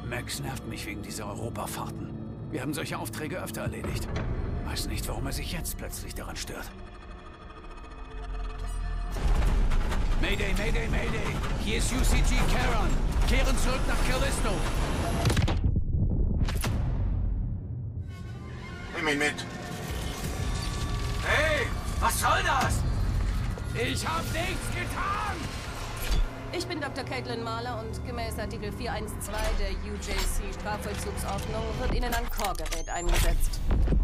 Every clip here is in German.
Max nervt mich wegen dieser Europafahrten. Wir haben solche Aufträge öfter erledigt. Weiß nicht, warum er sich jetzt plötzlich daran stört. Mayday, Mayday, Mayday! Hier ist UCG Charon. Kehren zurück nach Callisto. Nimm ihn mit. Hey, was soll das? Ich hab nichts getan! Ich bin Dr. Caitlin Mahler und gemäß Artikel 412 der UJC-Strafvollzugsordnung wird Ihnen ein Core-Gerät eingesetzt.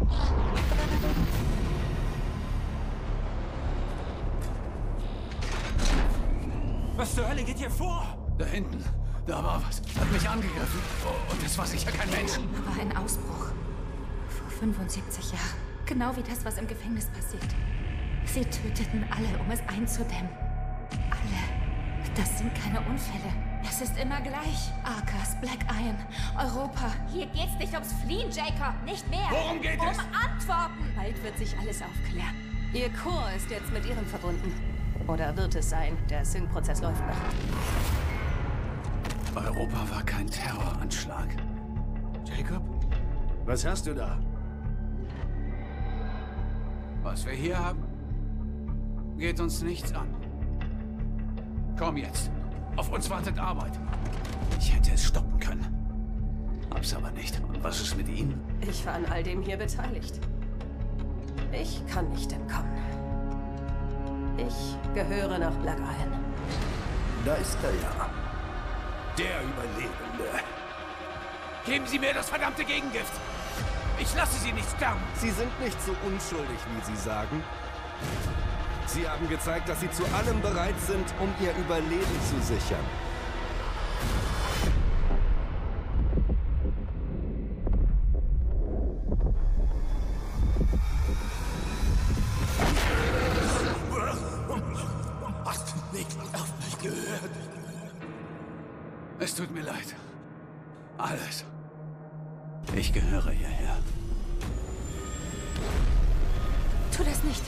Was zur Hölle geht hier vor? Da hinten. Da war was. Hat mich angegriffen. Oh, und das war sicher kein Mensch. War ein Ausbruch. Vor 75 Jahren. Genau wie das, was im Gefängnis passiert. Sie töteten alle, um es einzudämmen. Alle. Das sind keine Unfälle. Es ist immer gleich. Arkas, Black Iron, Europa. Hier geht's nicht ums Fliehen, Jacob. Nicht mehr. Worum geht es? Um Antworten. Bald wird sich alles aufklären. Ihr Core ist jetzt mit Ihrem verbunden. Oder wird es sein? Der Sync-Prozess läuft noch. Europa war kein Terroranschlag. Jacob? Was hast du da? Was wir hier haben, geht uns nichts an. Komm jetzt. Auf uns wartet Arbeit. Ich hätte es stoppen können. Hab's aber nicht. Und was ist mit Ihnen? Ich war an all dem hier beteiligt. Ich kann nicht entkommen. Ich gehöre nach Black Iron. Da ist er ja. Der Überlebende. Geben Sie mir das verdammte Gegengift! Ich lasse Sie nicht sterben! Sie sind nicht so unschuldig, wie Sie sagen. Sie haben gezeigt, dass Sie zu allem bereit sind, um Ihr Überleben zu sichern. Hast du nicht auf mich gehört? Es tut mir leid. Alles. Ich gehöre hierher. Tu das nicht.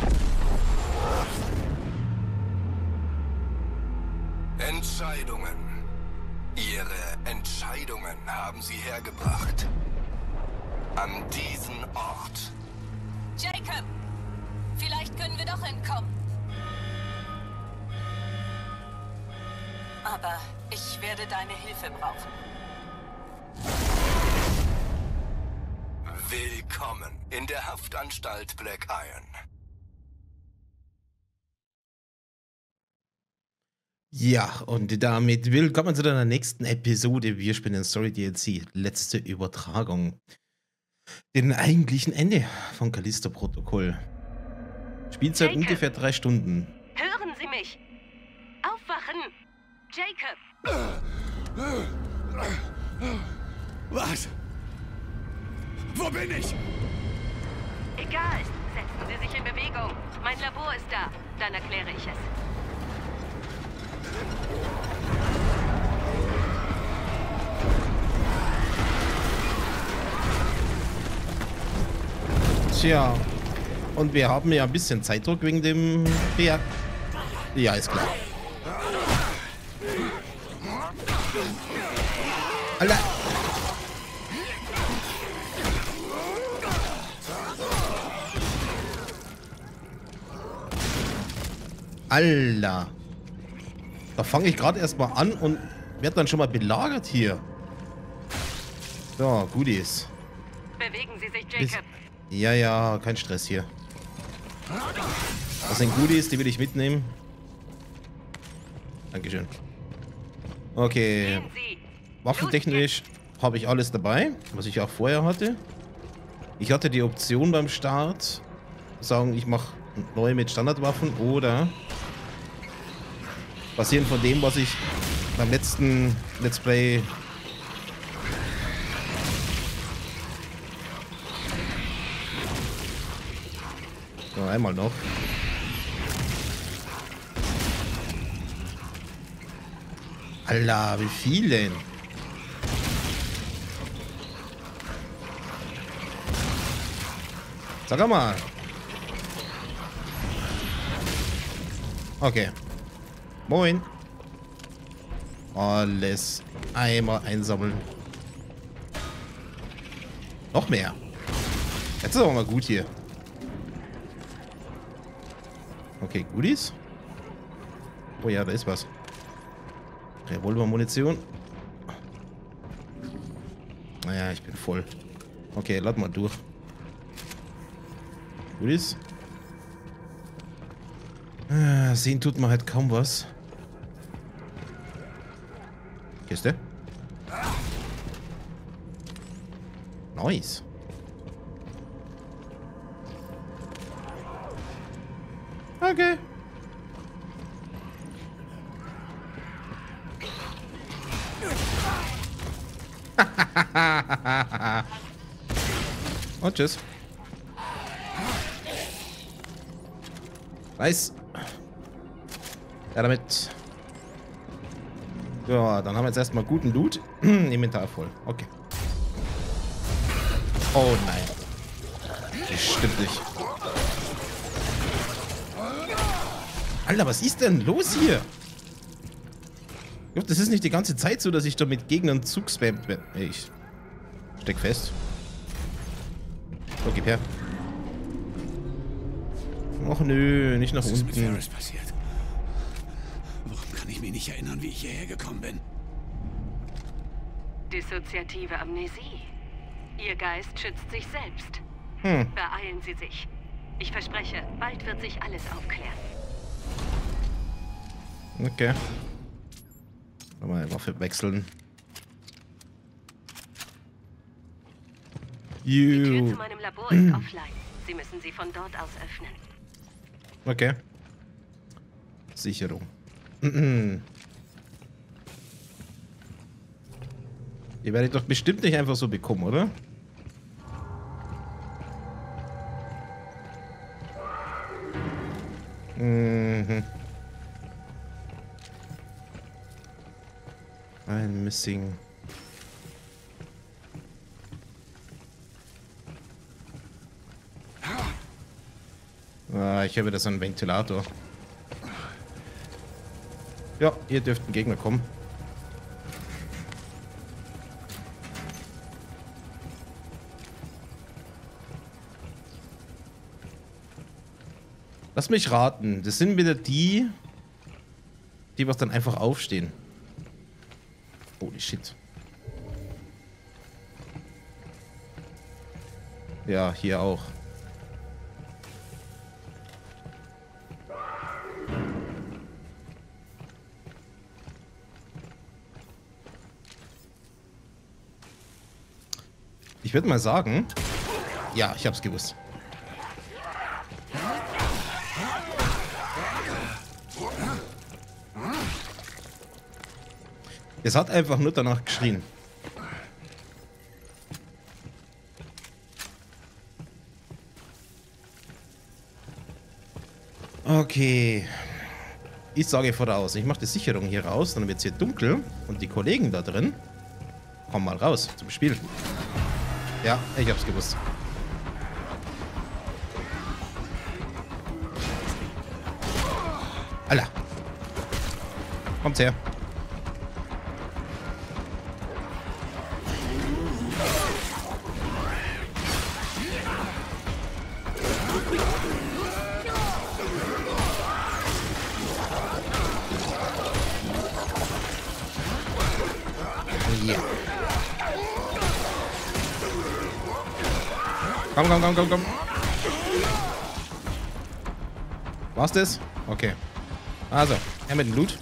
Entscheidungen. Ihre Entscheidungen haben Sie hergebracht. An diesen Ort. Jacob! Vielleicht können wir doch entkommen. Aber ich werde deine Hilfe brauchen. Willkommen in der Haftanstalt Black Iron. Ja, und damit willkommen zu der nächsten Episode. Wir spielen Story DLC, letzte Übertragung. Den eigentlichen Ende von Callisto-Protokoll. Spielzeit Jacob. ungefähr 3 Stunden. Hören Sie mich! Aufwachen! Jacob! Was? Wo bin ich? Egal, setzen Sie sich in Bewegung. Mein Labor ist da. Dann erkläre ich es. Tja, und wir haben ja ein bisschen Zeitdruck wegen dem Berg. Ja, ist klar. Alter! Alter! Da fange ich gerade erstmal an und werde dann schon mal belagert hier. So, Goodies. Bewegen Sie sich, Jacob. Ja, ja, kein Stress hier. Das sind Goodies, die will ich mitnehmen. Dankeschön. Okay. Gehen Sie. Waffentechnisch habe ich alles dabei, was ich auch vorher hatte. Ich hatte die Option beim Start, sagen, ich mache neu mit Standardwaffen oder basierend von dem, was ich beim letzten Let's Play so, einmal noch. Alter, wie viel denn? Sag mal. Okay. Moin. Alles einmal einsammeln. Noch mehr. Jetzt ist aber mal gut hier. Okay, Goodies. Oh ja, da ist was. Revolver-Munition. Naja, ich bin voll. Okay, lad mal durch. Goodies. Sehen tut man halt kaum was. Kiste. Nice. Okay. Und tschüss. Nice. Ja, damit. Ja, dann haben wir jetzt erstmal guten Loot. Inventar voll. Okay. Oh nein. Das stimmt nicht. Alter, was ist denn los hier? Das ist nicht die ganze Zeit so, dass ich da mit Gegnern zugespammt werde. Ich steck fest. So, gib her. Och nö, nicht nach Was ist mit unten. Ferris passiert? Warum kann ich mich nicht erinnern, wie ich hierher gekommen bin? Dissoziative Amnesie. Ihr Geist schützt sich selbst. Beeilen Sie sich. Ich verspreche, bald wird sich alles aufklären. Okay. Mal Waffe wechseln. Die Tür zu meinem Labor ist offline. Sie müssen sie von dort aus öffnen. Okay. Sicherung. Die werde ich doch bestimmt nicht einfach so bekommen, oder? Mhm. Ein Missing. Ah, ich habe da so einen Ventilator. Ja, hier dürften Gegner kommen. Lass mich raten. Das sind wieder die, die was dann einfach aufstehen. Holy shit. Ja, hier auch. Ich würde mal sagen... Ja, ich hab's gewusst. Es hat einfach nur danach geschrien. Okay. Ich sage voraus, ich mache die Sicherung hier raus, dann wird es hier dunkel und die Kollegen da drin kommen mal raus zum Spiel. Ja, ich hab's gewusst. Alter. Kommt's her. Ja. Komm, komm, komm, komm, komm. War's das? Okay. Also, her mit dem Loot.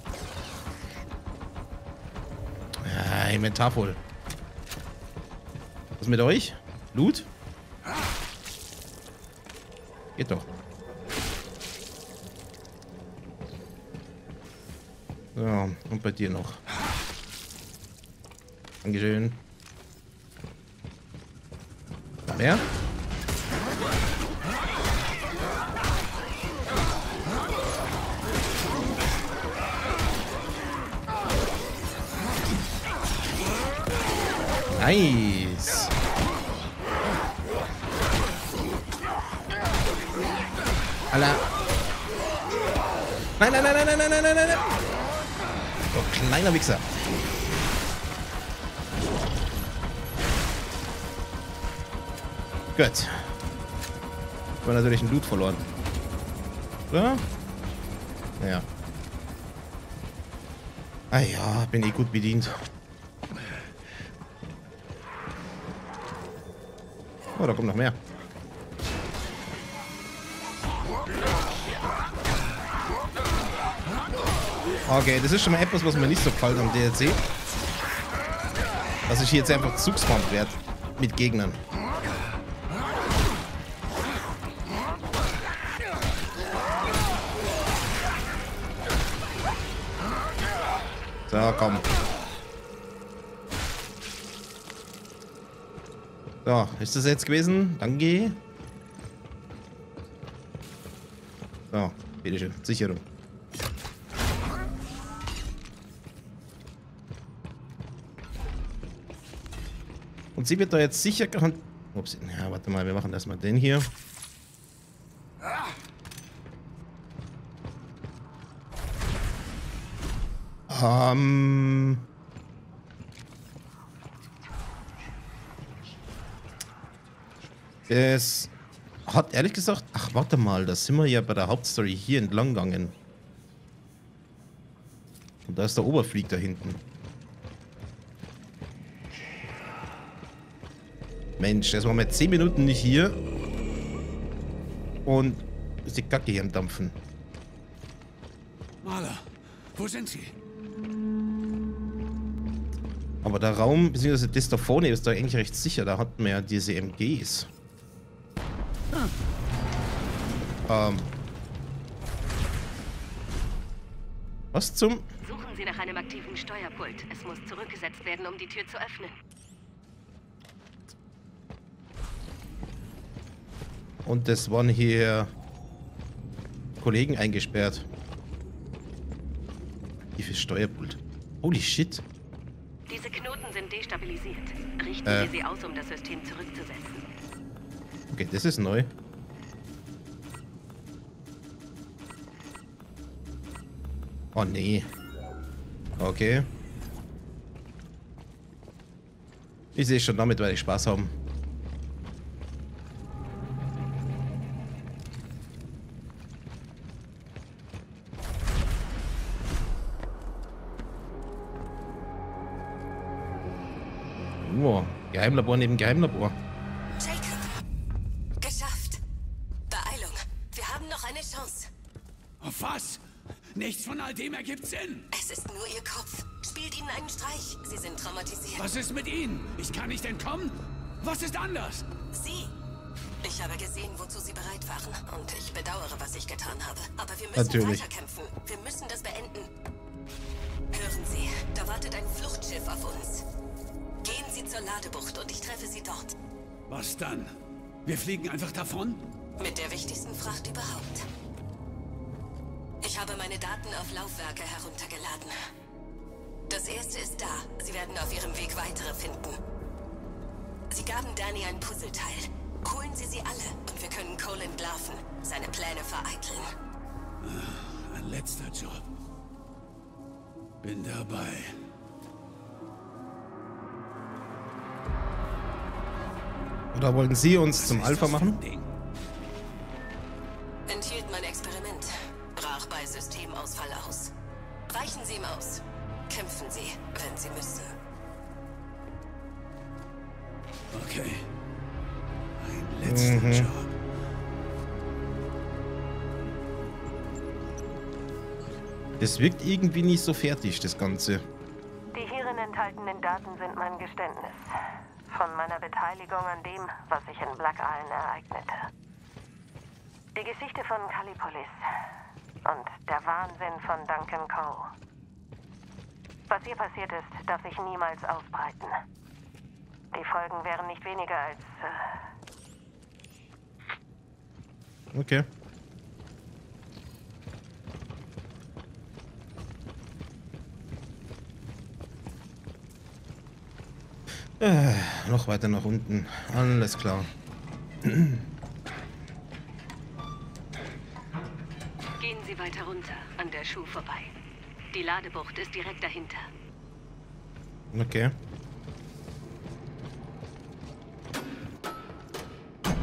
Ja, Inventar voll. Was mit euch? Loot? Geht doch. So, und bei dir noch. Dankeschön. Mehr? Nice. Alter. Nein, nein, nein, nein, nein, nein, nein, nein, nein. Oh, kleiner Wichser. Gut. Wir haben natürlich einen Loot verloren. Oder? Ja. Ah ja, bin eh gut bedient. Oh, da kommt noch mehr. Okay, das ist schon mal etwas, was mir nicht so gefällt am DLC. Dass ich hier jetzt einfach zugsformt werde mit Gegnern. So, komm. So, ist das jetzt gewesen? Danke. So, bitteschön. Sicherung. Und sie wird da jetzt sicher gehandelt. Ups, ja, warte mal, wir machen erstmal den hier. Es hat ehrlich gesagt... Ach, warte mal, da sind wir ja bei der Hauptstory hier entlang gegangen. Und da ist der Oberflieg da hinten. Mensch, jetzt waren wir 10 Minuten nicht hier. Und ist die Kacke hier am Dampfen. Marla, wo sind Sie? Aber der Raum, beziehungsweise das da vorne ist da eigentlich recht sicher. Da hatten wir ja diese MGs. Was zum... Suchen Sie nach einem aktiven Steuerpult. Es muss zurückgesetzt werden, um die Tür zu öffnen. Und das waren hier Kollegen eingesperrt. Wie viel Steuerpult? Holy shit. Diese Knoten sind destabilisiert. Richten Sie sie aus, um das System zurückzusetzen. Okay, das ist neu. Oh nee. Okay. Ich sehe schon, damit werde ich Spaß haben. Geheimlabor neben Geheimlabor. Jacob! Geschafft! Beeilung! Wir haben noch eine Chance. Auf was? Nichts von all dem ergibt Sinn. Es ist nur Ihr Kopf. Spielt Ihnen einen Streich. Sie sind traumatisiert. Was ist mit Ihnen? Ich kann nicht entkommen? Was ist anders? Sie! Ich habe gesehen, wozu Sie bereit waren. Und ich bedauere, was ich getan habe. Aber wir müssen weiterkämpfen. Wir müssen das beenden. Hören Sie, da wartet ein Fluchtschiff auf uns. Gehen Sie zur Ladebucht und ich treffe Sie dort. Was dann? Wir fliegen einfach davon? Mit der wichtigsten Fracht überhaupt. Ich habe meine Daten auf Laufwerke heruntergeladen. Das erste ist da. Sie werden auf Ihrem Weg weitere finden. Sie gaben Danny ein Puzzleteil. Holen Sie sie alle und wir können Cole entlarven. Seine Pläne vereiteln. Ein letzter Job. Bin dabei. Oder wollten Sie uns zum Alpha machen? Enthielt mein Experiment. Brach bei Systemausfall aus. Weichen Sie ihm aus. Kämpfen Sie, wenn Sie müssen. Okay. Ein letzter Job. Das wirkt irgendwie nicht so fertig, das Ganze. Die hierin enthaltenen Daten sind mein Geständnis. Von meiner Beteiligung an dem, was sich in Black Isle ereignete. Die Geschichte von Callipolis und der Wahnsinn von Duncan Coe. Was hier passiert ist, darf sich niemals ausbreiten. Die Folgen wären nicht weniger als... Okay. Noch weiter nach unten. Alles klar. Gehen Sie weiter runter, an der Schuh vorbei. Die Ladebucht ist direkt dahinter. Okay.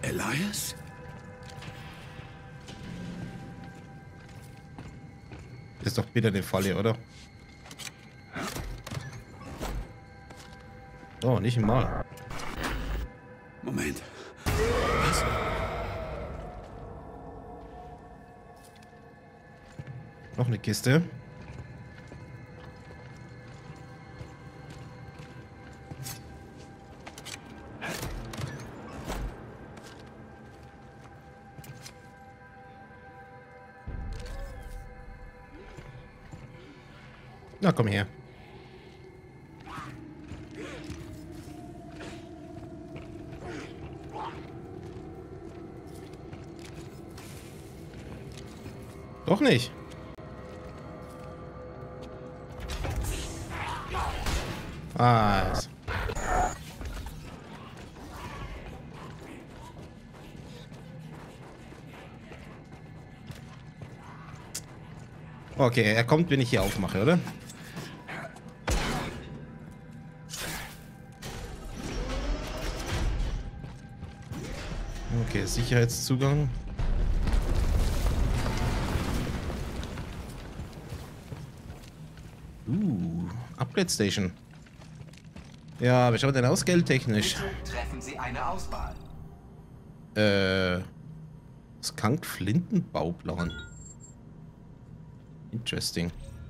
Elias? Ist doch wieder eine Falle, oder? Oh, nicht mal. Moment. Was? Noch eine Kiste. Na, komm her. Doch nicht. Ah. Okay, er kommt, wenn ich hier aufmache, oder? Okay, Sicherheitszugang. Upgrade Station. Ja, wie schaut denn aus geldtechnisch? Treffen Sie eine Auswahl. Skunk-Flintenbauplan. Interesting.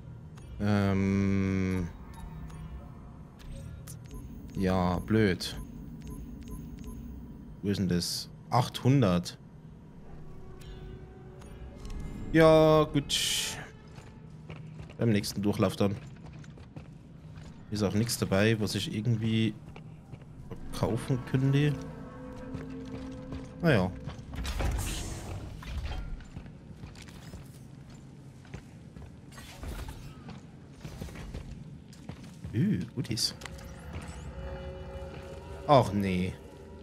Ja, blöd. Wo ist denn das? 800. Ja, gut. Beim nächsten Durchlauf dann. Ist auch nichts dabei, was ich irgendwie verkaufen könnte. Naja. Goodies. Ach nee.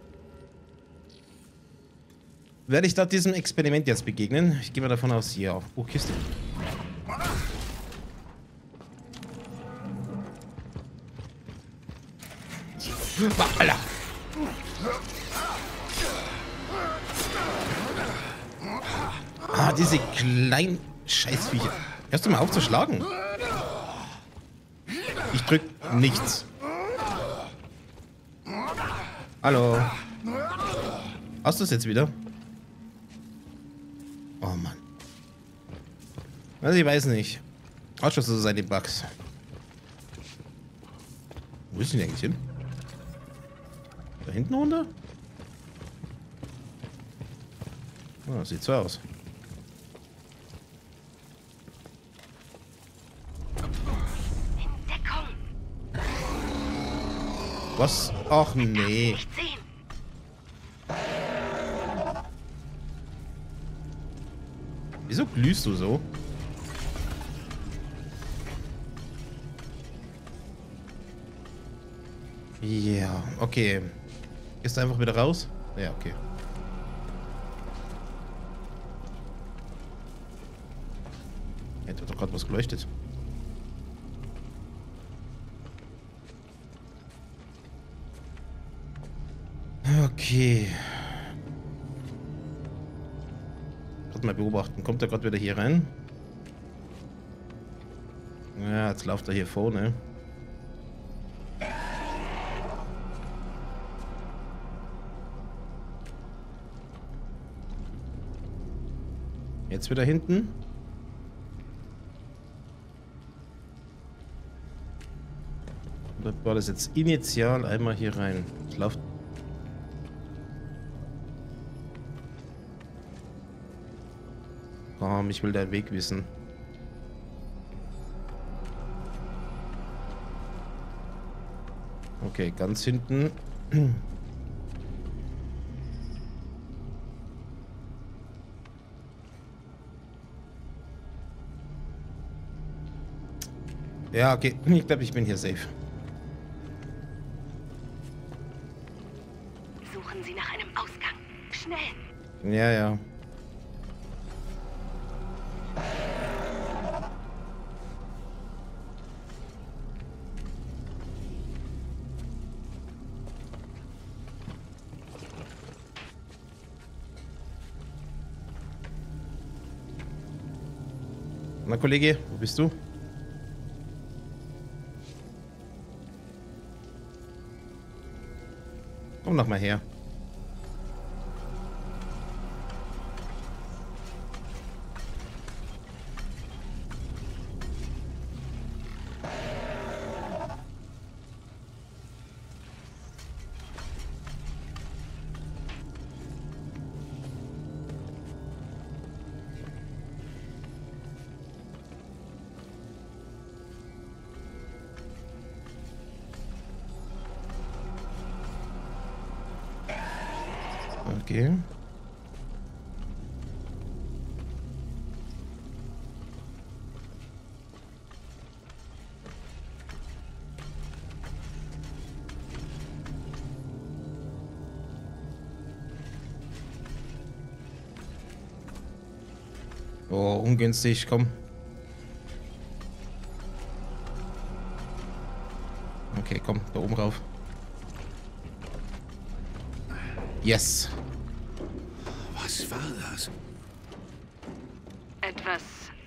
Werde ich da diesem Experiment jetzt begegnen? Ich gehe mal davon aus, ja. Oh, Kiste. Alter. Ah, diese kleinen Scheißviecher. Hörst du mal auf zu schlagen? Ich drück nichts. Hallo. Hast du es jetzt wieder? Oh Mann. Also ich weiß nicht. Ausschuss so seine Bugs. Wo ist denn eigentlich hin? Da hinten runter? Oh, sieht so aus. Entdeckung. Was? Ach nee. Nicht sehen. Wieso glühst du so? Ja, okay. Gehst du einfach wieder raus? Ja, okay. Hätte doch gerade was geleuchtet. Okay. Gerade mal beobachten. Kommt er gerade wieder hier rein? Ja, jetzt läuft er hier vorne. Jetzt wieder hinten. Oder war das jetzt initial einmal hier rein? Es läuft. Komm, ich will deinen Weg wissen. Okay, ganz hinten. Ja, okay. Ich glaube, ich bin hier safe. Suchen Sie nach einem Ausgang. Schnell. Ja, ja. Na, Kollege, wo bist du? Komm noch mal her. Okay. Oh, ungünstig, komm. Okay, komm, da oben rauf. Yes. Was war das? Etwas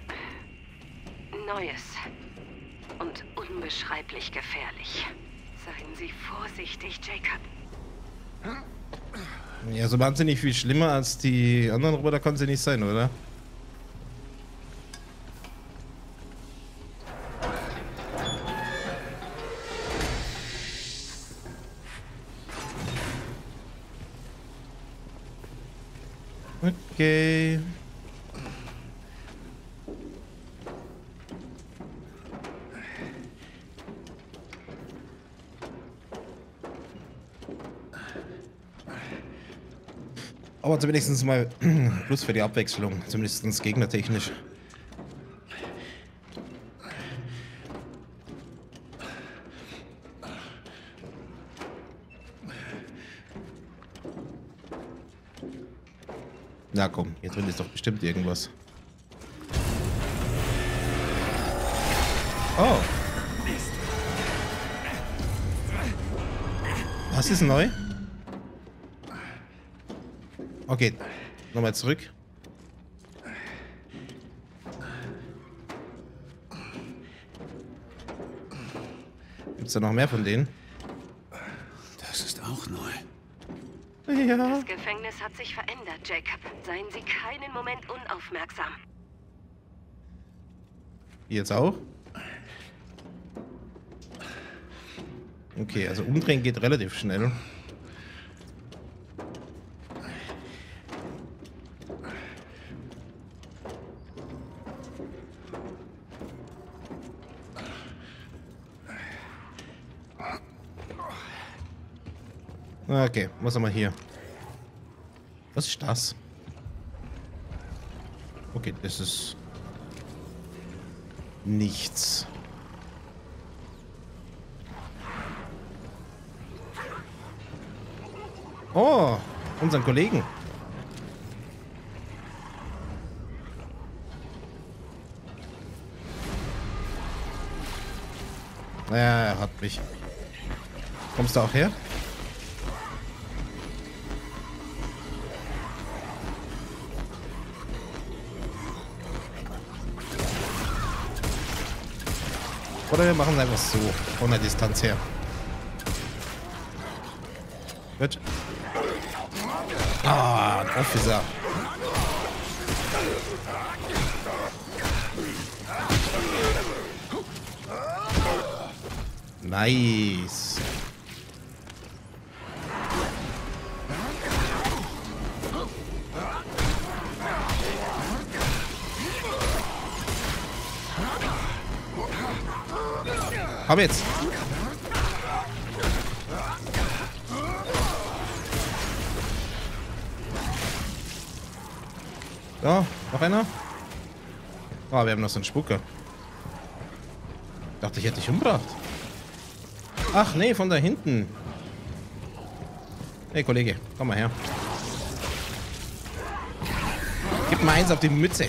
Neues und unbeschreiblich gefährlich. Seien Sie vorsichtig, Jacob. Ja, so wahnsinnig viel schlimmer als die anderen Roboter kann sie nicht sein, oder? Okay. Aber zumindest mal Plus für die Abwechslung, zumindest gegnertechnisch. Na komm, hier drin ist doch bestimmt irgendwas. Oh. Was ist neu? Okay, nochmal zurück. Gibt es da noch mehr von denen? Das ist auch neu. Ja. Das Gefängnis hat sich verändert, Jacob. Seien Sie keinen Moment unaufmerksam. Jetzt auch? Okay, also umdrehen geht relativ schnell. Okay, was haben wir hier? Was ist das? Okay, das ist nichts. Oh, unseren Kollegen. Ja, er hat mich. Kommst du auch her? Oder wir machen es einfach so, von der Distanz her. Gut. Ah, ein Officer. Nice. Hab jetzt. So, noch einer. Oh, wir haben noch so einen Spucker. Dachte, ich hätte dich umgebracht. Ach nee, von da hinten. Hey Kollege, komm mal her. Gib mal eins auf die Mütze.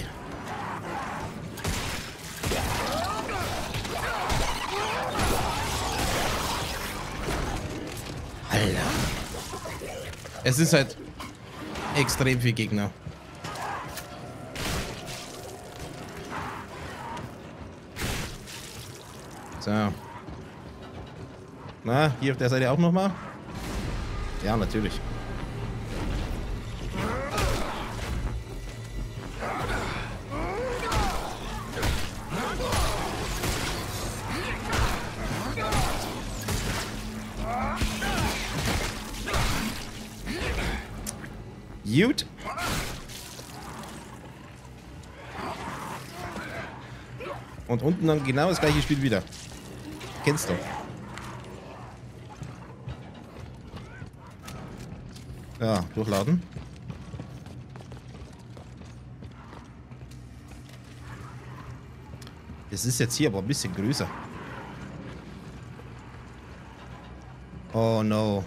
Alter. Es ist halt extrem viel Gegner. So. Na, hier auf der Seite auch nochmal? Ja, natürlich. Gut. Und unten dann genau das gleiche Spiel wieder. Kennst du. Ja, durchladen. Das ist jetzt hier aber ein bisschen größer. Oh no.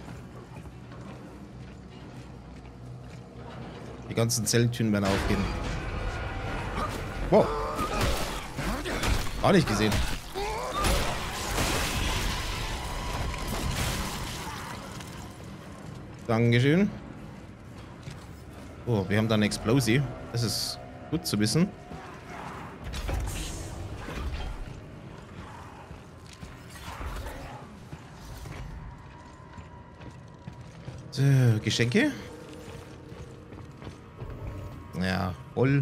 Die ganzen Zelltüren werden aufgehen. Wow. Auch nicht gesehen. Dankeschön. Oh, wir haben da eine Explosi. Das ist gut zu wissen. So, Geschenke. Ja, voll.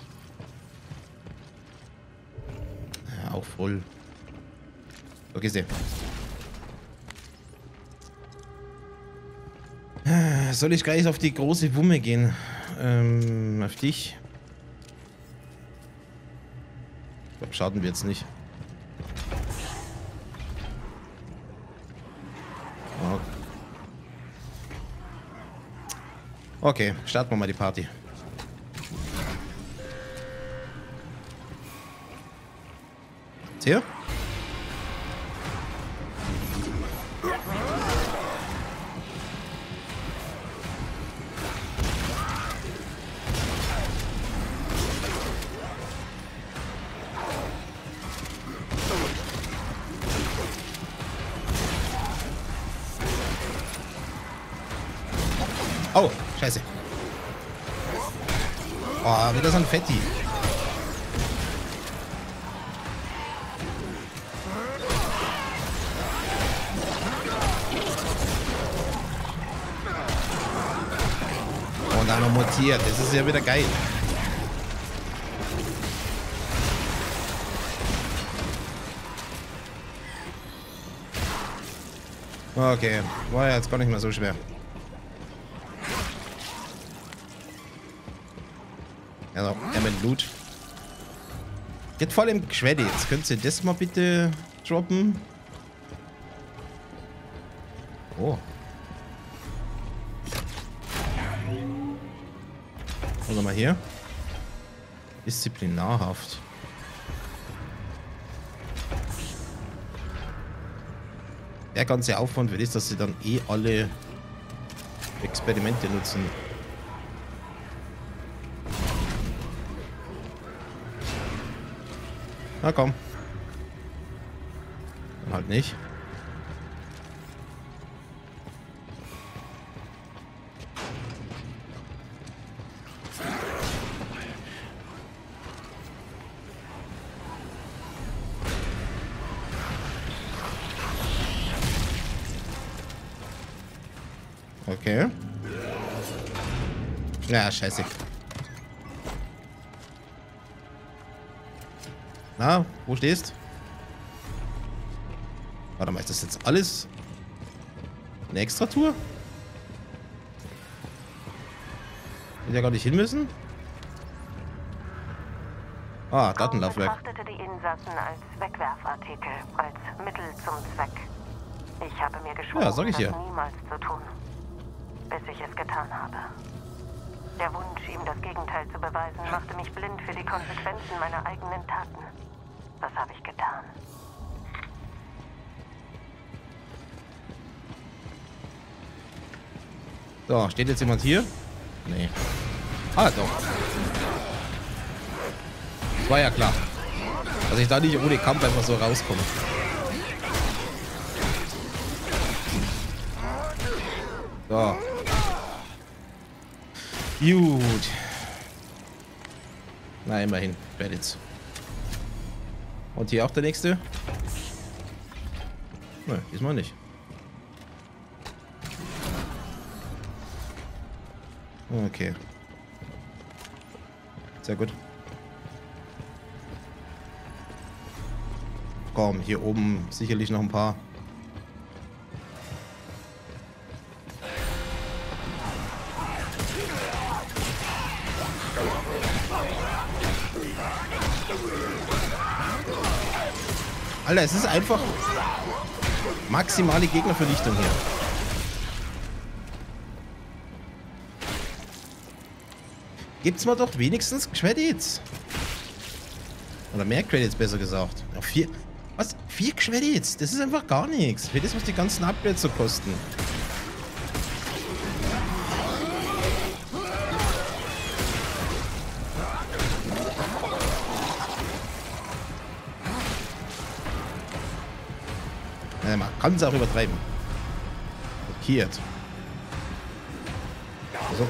Ja, auch voll. Okay, sehr. Soll ich gleich auf die große Wumme gehen? Auf dich? Ich glaube, schaden wir jetzt nicht. Okay, starten wir mal die Party. Hier? Oh, scheiße. Oh, wieder so ein Fetti. Und dann noch mutiert. Das ist ja wieder geil. Okay, war ja jetzt gar nicht mehr so schwer. Also, mit Loot. Geht voll im Geschwäde. Jetzt könnt ihr das mal bitte droppen. Oh. Also mal hier. Disziplinarhaft. Der ganze Aufwand wird ist, dass sie dann eh alle Experimente nutzen. Na komm. Dann halt nicht. Okay. Ja, scheiße. Na, wo stehst? Warte mal, ist das jetzt alles eine Extra-Tour? Hätte ja gar nicht hin müssen? Ah, Datenlaufwerk. Ich betrachtete die Insassen als Wegwerfartikel, als Mittel zum Zweck. Ich habe mir geschworen, ja, sag ich das ja. niemals zu tun, bis ich es getan habe. Der Wunsch, ihm das Gegenteil zu beweisen, machte mich blind für die Konsequenzen meiner eigenen Taten. Was habe ich getan? So, steht jetzt jemand hier? Nee. Ah, doch. Das war ja klar. Dass ich da nicht ohne Kampf einfach so rauskomme. So. Gut. Na, immerhin. Credits. Und hier auch der nächste. Ne, diesmal nicht. Okay. Sehr gut. Komm, hier oben sicherlich noch ein paar. Alter, es ist einfach maximale Gegnervernichtung hier. Gibt's mal doch wenigstens Credits. Oder mehr Credits, besser gesagt. Ja, 4. Was? 4 Credits? Das ist einfach gar nichts. Für das, was die ganzen Upgrades so kosten. Ja, man kann es auch übertreiben. Blockiert. So.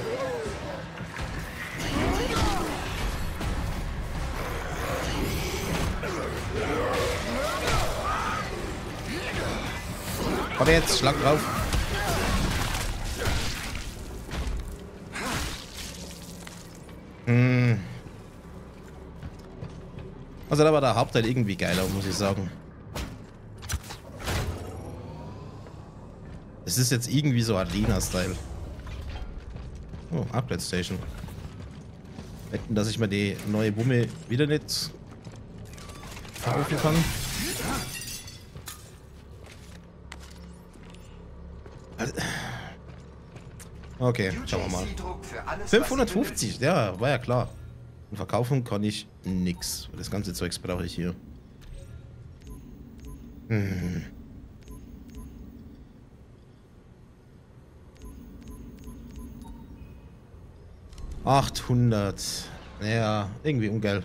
Komm jetzt, schlag drauf. Also da war der Hauptteil irgendwie geiler, muss ich sagen. Es ist jetzt irgendwie so Arena-Style. Oh, Upgrade Station. Wetten, dass ich mir die neue Wumme wieder nicht kaufen kann. Okay, schauen wir mal. 550, ja, war ja klar. Und verkaufen kann ich nix. Das ganze Zeugs brauche ich hier. 800. Ja, irgendwie ungeil.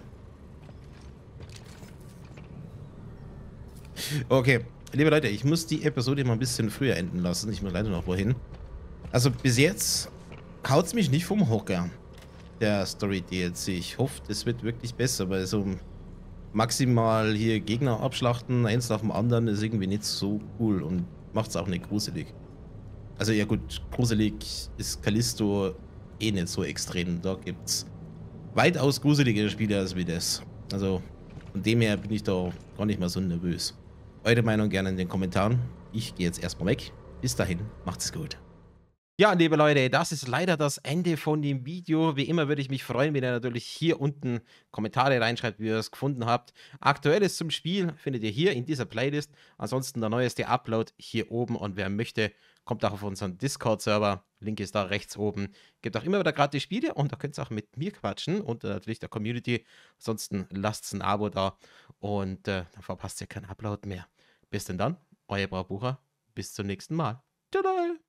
Okay, liebe Leute, ich muss die Episode mal ein bisschen früher enden lassen. Ich muss leider noch wohin. Also bis jetzt haut's mich nicht vom Hocker, der Story DLC. Ich hoffe, das wird wirklich besser, weil so maximal hier Gegner abschlachten, eins nach dem anderen, ist irgendwie nicht so cool und macht's auch nicht gruselig. Also ja gut, gruselig ist Callisto eh nicht so extrem. Da gibt's weitaus gruseligere Spiele als wie das. Also von dem her bin ich da gar nicht mal so nervös. Eure Meinung gerne in den Kommentaren. Ich gehe jetzt erstmal weg. Bis dahin, macht's gut. Ja, liebe Leute, das ist leider das Ende von dem Video. Wie immer würde ich mich freuen, wenn ihr natürlich hier unten Kommentare reinschreibt, wie ihr es gefunden habt. Aktuelles zum Spiel findet ihr hier in dieser Playlist. Ansonsten der neueste Upload hier oben. Und wer möchte, kommt auch auf unseren Discord-Server. Link ist da rechts oben. Gibt auch immer wieder gratis Spiele und da könnt ihr auch mit mir quatschen und natürlich der Community. Ansonsten lasst ein Abo da und dann verpasst ihr keinen Upload mehr. Bis denn dann, euer Braubucher. Bis zum nächsten Mal. Tada!